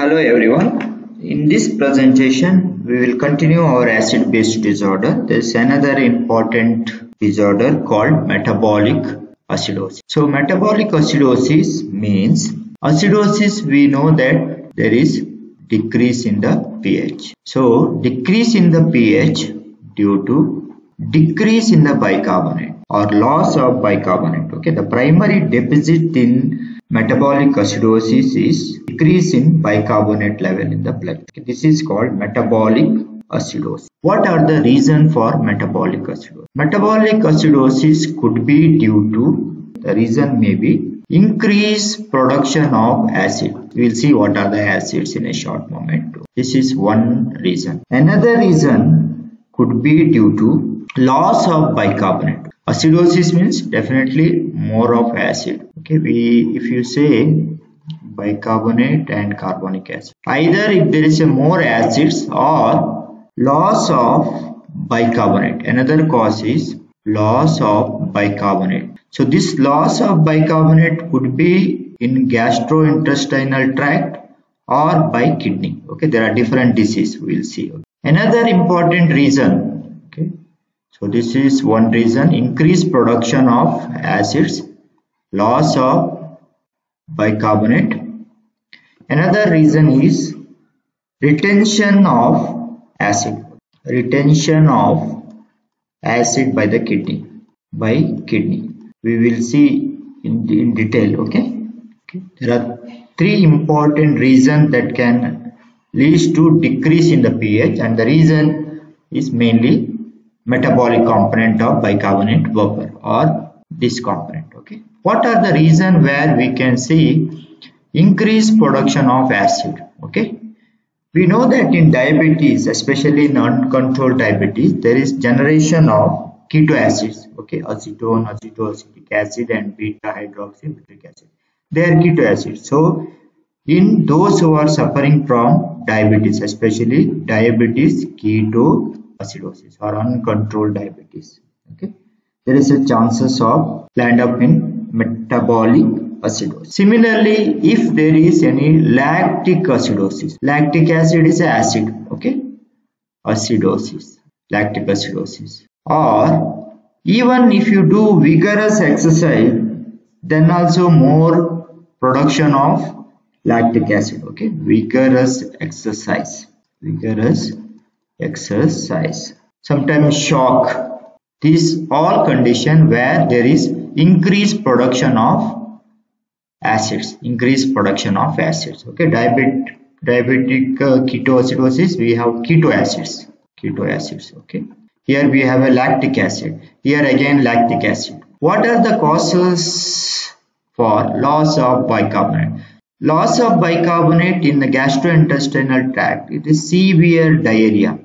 Hello everyone. In this presentation, we will continue our acid-base disorder. There is another important disorder called metabolic acidosis. So metabolic acidosis means acidosis, we know that there is decrease in the pH. So decrease in the pH due to decrease in the bicarbonate or loss of bicarbonate. Okay, the primary deficit in metabolic acidosis is decrease in bicarbonate level in the blood. This is called metabolic acidosis. What are the reasons for metabolic acidosis? Metabolic acidosis could be due to, the reason may be increased production of acid. We will see what are the acids in a short moment. This is one reason. Another reason could be due to loss of bicarbonate. Acidosis means definitely more of acid. Okay, if you say bicarbonate and carbonic acid, either if there is a more acids or loss of bicarbonate. Another cause is loss of bicarbonate. So this loss of bicarbonate could be in gastrointestinal tract or by kidney. Okay, there are different diseases we will see. Another important reason, okay, so this is one reason, increased production of acids, loss of bicarbonate. Another reason is retention of acid, by the kidney. We will see in detail. Okay, there are three important reasons that can lead to decrease in the pH, and the reason is mainly metabolic component of bicarbonate vapor or this component. Okay, what are the reasons where we can see increased production of acid? Okay, we know that in diabetes, especially in uncontrolled diabetes, there is generation of ketoacids. Okay, acetone, acetoacetic acid and beta hydroxybutyric acid, they are ketoacids. So in those who are suffering from diabetes, especially diabetes ketoacidosis or uncontrolled diabetes, okay, there is a chances of land up in metabolic acidosis. Similarly, if there is any lactic acidosis, lactic acid is acid, okay, acidosis, lactic acidosis, or even if you do vigorous exercise, then also more production of lactic acid. Okay, vigorous exercise, sometimes shock, these all condition where there is increased production of acids, okay. Diabetic ketoacidosis, we have ketoacids, okay. Here we have a lactic acid, here again lactic acid. What are the causes for loss of bicarbonate? Loss of bicarbonate in the gastrointestinal tract, it is severe diarrhea.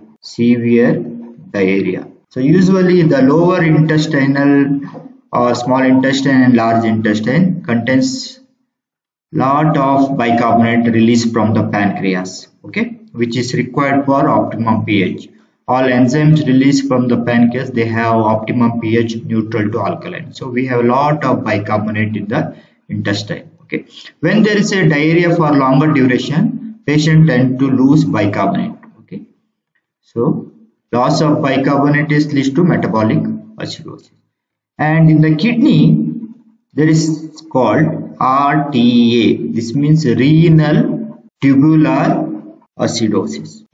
So usually the lower intestinal or small intestine and large intestine contains lot of bicarbonate released from the pancreas, okay, which is required for optimum pH. All enzymes released from the pancreas, they have optimum pH neutral to alkaline. So we have a lot of bicarbonate in the intestine. Okay. When there is a diarrhea for longer duration, patient tend to lose bicarbonate. Okay. So loss of bicarbonate leads to metabolic acidosis. And in the kidney, there is called RTA. This means renal tubular acidosis.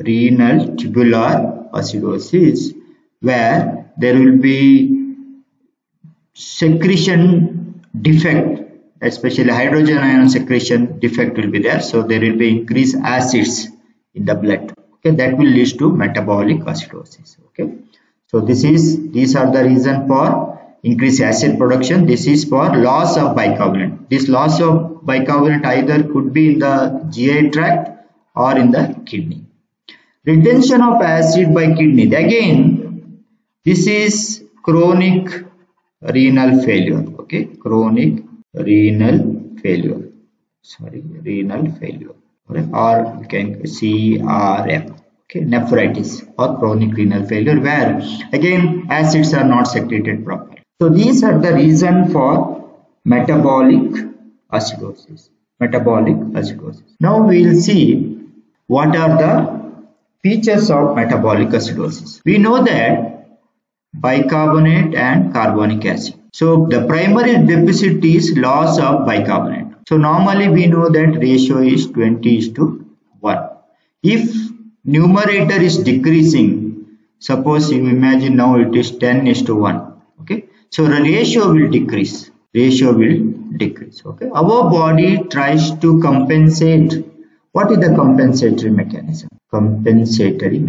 Where there will be secretion defect, especially hydrogen ion secretion defect will be there. So there will be increased acids in the blood. Okay, that will lead to metabolic acidosis. Okay, so these are the reason for increased acid production. This is for loss of bicarbonate. This loss of bicarbonate either could be in the GI tract or in the kidney. Retention of acid by kidney. Again, this is chronic renal failure. Okay, chronic renal failure, or you can CRF, okay, nephritis or chronic renal failure, where again acids are not secreted properly. So these are the reason for metabolic acidosis. Now we will see What are the features of metabolic acidosis? We know that bicarbonate and carbonic acid. So the primary deficit is loss of bicarbonate. So normally we know that ratio is 20:1. If numerator is decreasing, suppose you imagine now it is 10:1. Okay, so the ratio will decrease. Okay, our body tries to compensate. What is the compensatory mechanism? Compensatory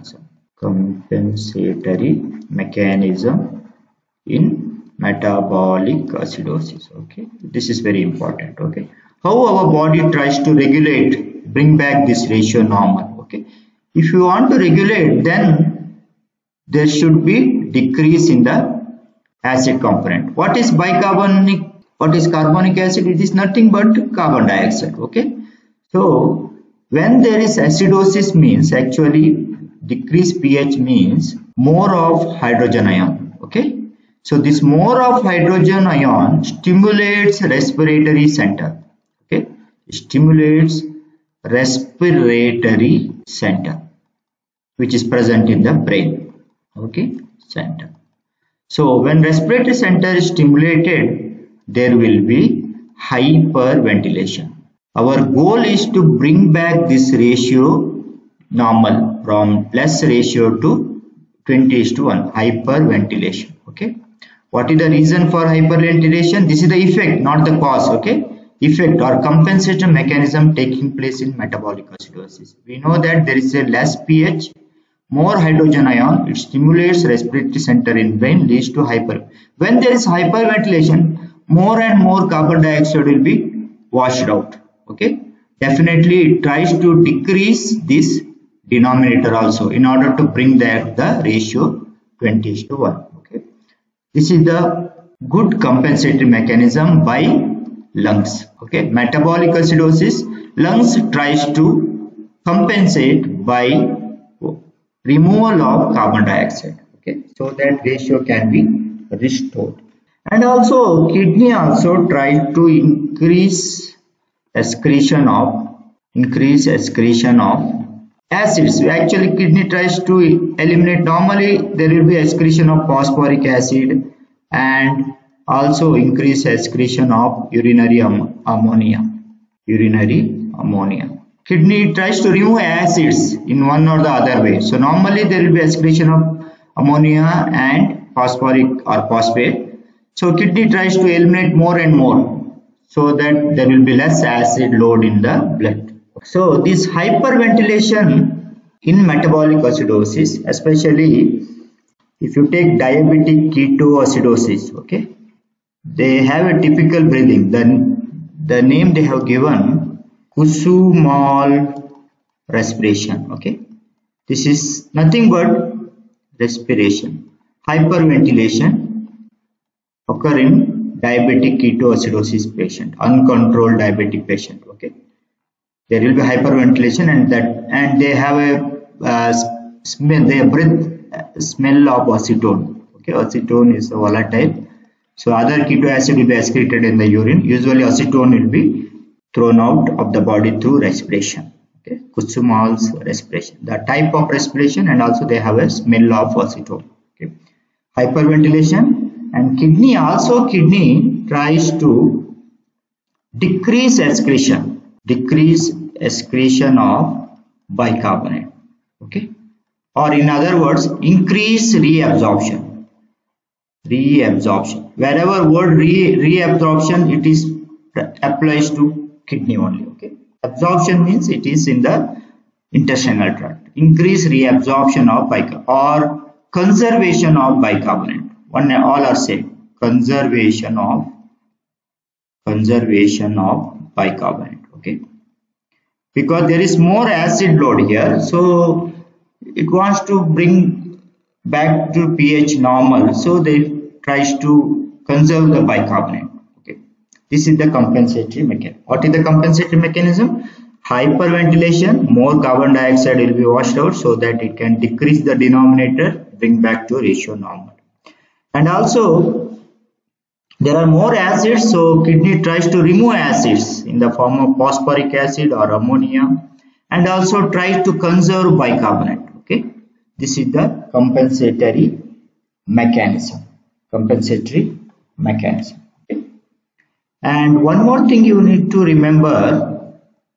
mechanism in metabolic acidosis. Okay, this is very important. Okay, how our body tries to regulate, bring back this ratio normal. Okay, if you want to regulate, then there should be decrease in the acid component. What is bicarbonic? What is carbonic acid? It is nothing but carbon dioxide. Okay, so when there is acidosis, means actually decreased pH means more of hydrogen ion. Okay, so this more of hydrogen ion stimulates respiratory center. Okay, stimulates respiratory center, which is present in the brain. Okay, center. So when respiratory center is stimulated, there will be hyperventilation. Our goal is to bring back this ratio normal from plus ratio to 20:1, hyperventilation. Okay, what is the reason for hyperventilation? This is the effect, not the cause. Okay, effect or compensatory mechanism taking place in metabolic acidosis. We know that there is a less pH, more hydrogen ion, it stimulates respiratory center in brain, leads to hyper. When there is hyperventilation, more and more carbon dioxide will be washed out. Okay, definitely it tries to decrease this denominator also in order to bring back the ratio 20:1. Okay, this is the good compensatory mechanism by lungs. Okay, metabolic acidosis, lungs tries to compensate by removal of carbon dioxide. Okay, so that ratio can be restored. And also kidney also tries to increase excretion of acids. Actually kidney tries to eliminate, normally there will be excretion of phosphoric acid and also increase excretion of urinary ammonia. Kidney tries to remove acids in one or the other way. So normally there will be excretion of ammonia and phosphoric or phosphate. So kidney tries to eliminate more and more, so that there will be less acid load in the blood. So this hyperventilation in metabolic acidosis, especially if you take diabetic ketoacidosis, okay, they have a typical breathing. The name they have given, Kusumal respiration. Okay, this is nothing but respiration. Hyperventilation occur in diabetic ketoacidosis patient, uncontrolled diabetic patient. Okay, there will be hyperventilation, and they have a smell. They breathe smell of acetone. Okay, acetone is volatile, so other keto acid will be excreted in the urine. Usually acetone will be thrown out of the body through respiration. Okay, Kusumal's respiration, the type of respiration, and also they have a smell of acetone. Okay, hyperventilation. And kidney tries to decrease excretion of bicarbonate. Okay, or in other words, increase reabsorption. Wherever word reabsorption, it is applies to kidney only. Okay, absorption means it is in the intestinal tract. Increase reabsorption of bicarbonate or conservation of bicarbonate. All are same. Conservation of bicarbonate. Okay, because there is more acid load here, so it wants to bring back to pH normal, so they tries to conserve the bicarbonate. Okay, this is the compensatory mechanism. What is the compensatory mechanism? Hyperventilation, more carbon dioxide will be washed out, so that it can decrease the denominator, bring back to ratio normal. And also there are more acids, so kidney tries to remove acids in the form of phosphoric acid or ammonia, and also tries to conserve bicarbonate. Okay, this is the compensatory mechanism. Okay? And one more thing you need to remember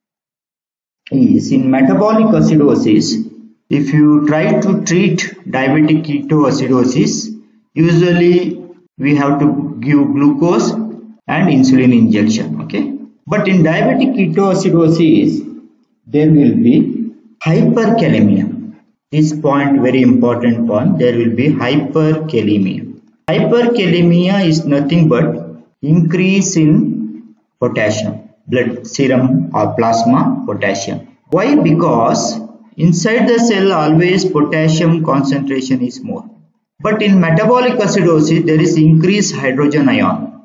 is in metabolic acidosis, if you try to treat diabetic ketoacidosis, usually we have to give glucose and insulin injection. Okay, but in diabetic ketoacidosis there will be hyperkalemia. This point, very important point, there will be hyperkalemia. Hyperkalemia is nothing but increase in potassium, blood serum or plasma potassium. Why? Because inside the cell always potassium concentration is more. But in metabolic acidosis there is increased hydrogen ion.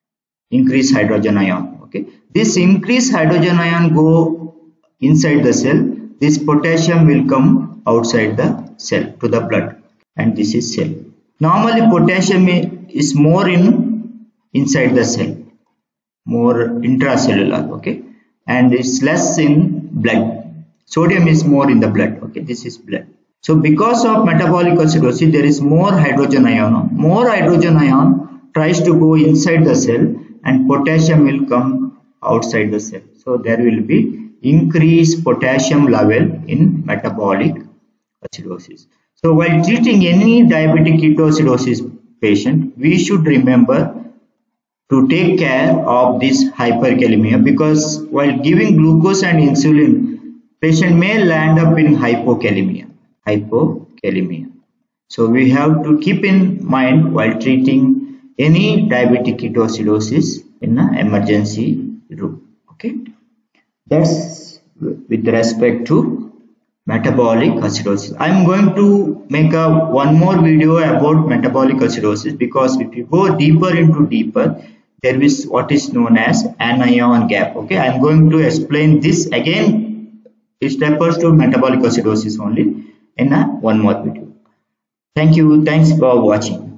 Okay. This increased hydrogen ion go inside the cell. This potassium will come outside the cell to the blood, and this is cell. Normally potassium is more inside the cell, more intracellular, okay, and it's less in blood. Sodium is more in the blood. Okay, this is blood. So because of metabolic acidosis there is more hydrogen ion. More hydrogen ion tries to go inside the cell and potassium will come outside the cell. So there will be increased potassium level in metabolic acidosis. So while treating any diabetic ketoacidosis patient, we should remember to take care of this hyperkalemia, because while giving glucose and insulin, patient may land up in hypokalemia. So we have to keep in mind while treating any diabetic ketoacidosis in an emergency room. Okay, that's with respect to metabolic acidosis. I am going to make one more video about metabolic acidosis, because if you go deeper, there is what is known as anion gap. Okay, I am going to explain this again. It refers to metabolic acidosis only in one more video. Thank you. Thanks for watching.